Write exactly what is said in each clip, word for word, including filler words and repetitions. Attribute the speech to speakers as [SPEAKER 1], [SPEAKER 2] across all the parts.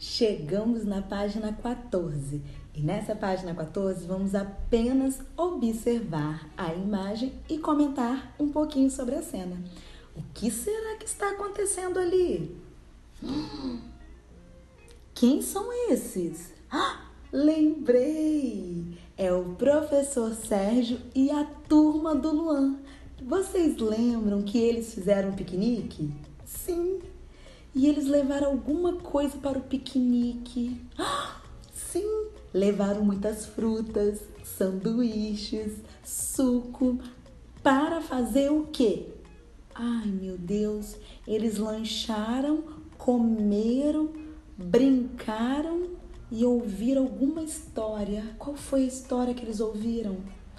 [SPEAKER 1] Chegamos na página quatorze e nessa página quatorze vamos apenas observar a imagem e comentar um pouquinho sobre a cena. O que será que está acontecendo ali? Hum, quem são esses? Ah, lembrei! É o professor Sérgio e a turma do Luan. Vocês lembram que eles fizeram um piquenique? Sim! E eles levaram alguma coisa para o piquenique. Ah, sim, levaram muitas frutas, sanduíches, suco. Para fazer o quê? Ai, meu Deus, eles lancharam, comeram, brincaram e ouviram alguma história. Qual foi a história que eles ouviram?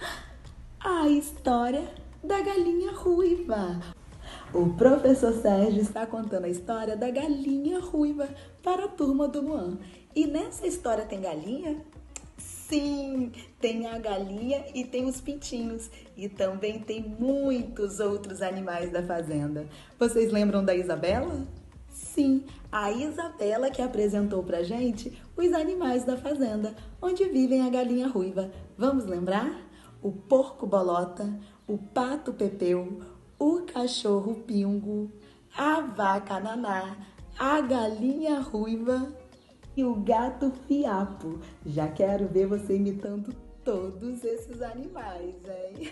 [SPEAKER 1] A história da galinha ruiva. O professor Sérgio está contando a história da galinha ruiva para a turma do Luan. E nessa história tem galinha? Sim, tem a galinha e tem os pintinhos. E também tem muitos outros animais da fazenda. Vocês lembram da Isabela? Sim, a Isabela que apresentou pra gente os animais da fazenda, onde vivem a galinha ruiva. Vamos lembrar? O porco bolota, o pato pepeu, o cachorro pingo, a vaca naná, a galinha ruiva e o gato fiapo. Já quero ver você imitando todos esses animais, hein?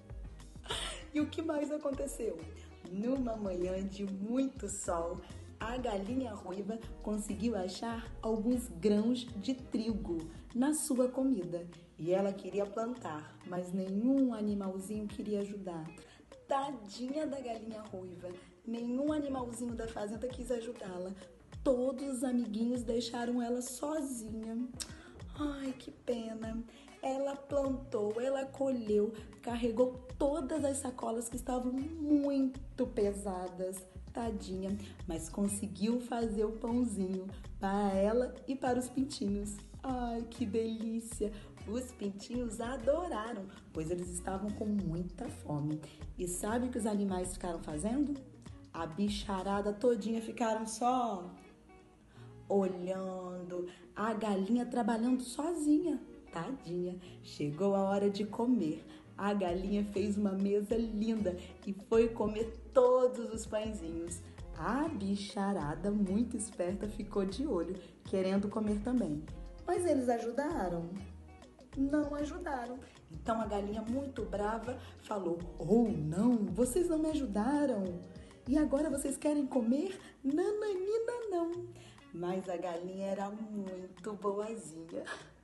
[SPEAKER 1] E o que mais aconteceu? Numa manhã de muito sol, a galinha ruiva conseguiu achar alguns grãos de trigo na sua comida. E ela queria plantar, mas nenhum animalzinho queria ajudar. Tadinha da galinha ruiva, nenhum animalzinho da fazenda quis ajudá-la. Todos os amiguinhos deixaram ela sozinha. Ai, que pena. Ela plantou, ela colheu, carregou todas as sacolas que estavam muito pesadas. Tadinha, mas conseguiu fazer o pãozinho para ela e para os pintinhos. Ai, que delícia! Os pintinhos adoraram, pois eles estavam com muita fome. E sabe o que os animais ficaram fazendo? A bicharada todinha ficaram só olhando, a galinha trabalhando sozinha. Tadinha, chegou a hora de comer. A galinha fez uma mesa linda e foi comer todos os pãezinhos. A bicharada, muito esperta, ficou de olho, querendo comer também. Mas eles ajudaram? Não ajudaram. Então a galinha, muito brava, falou: "Oh, não, vocês não me ajudaram. E agora vocês querem comer? Nananina não." Mas a galinha era muito boazinha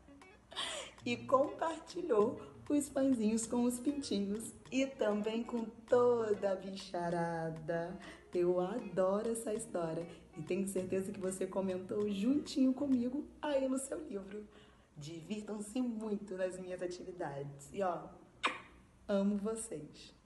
[SPEAKER 1] e compartilhou os pãezinhos com os pintinhos e também com toda a bicharada. Eu adoro essa história e tenho certeza que você comentou juntinho comigo aí no seu livro. Divirtam-se muito nas minhas atividades. E ó, amo vocês!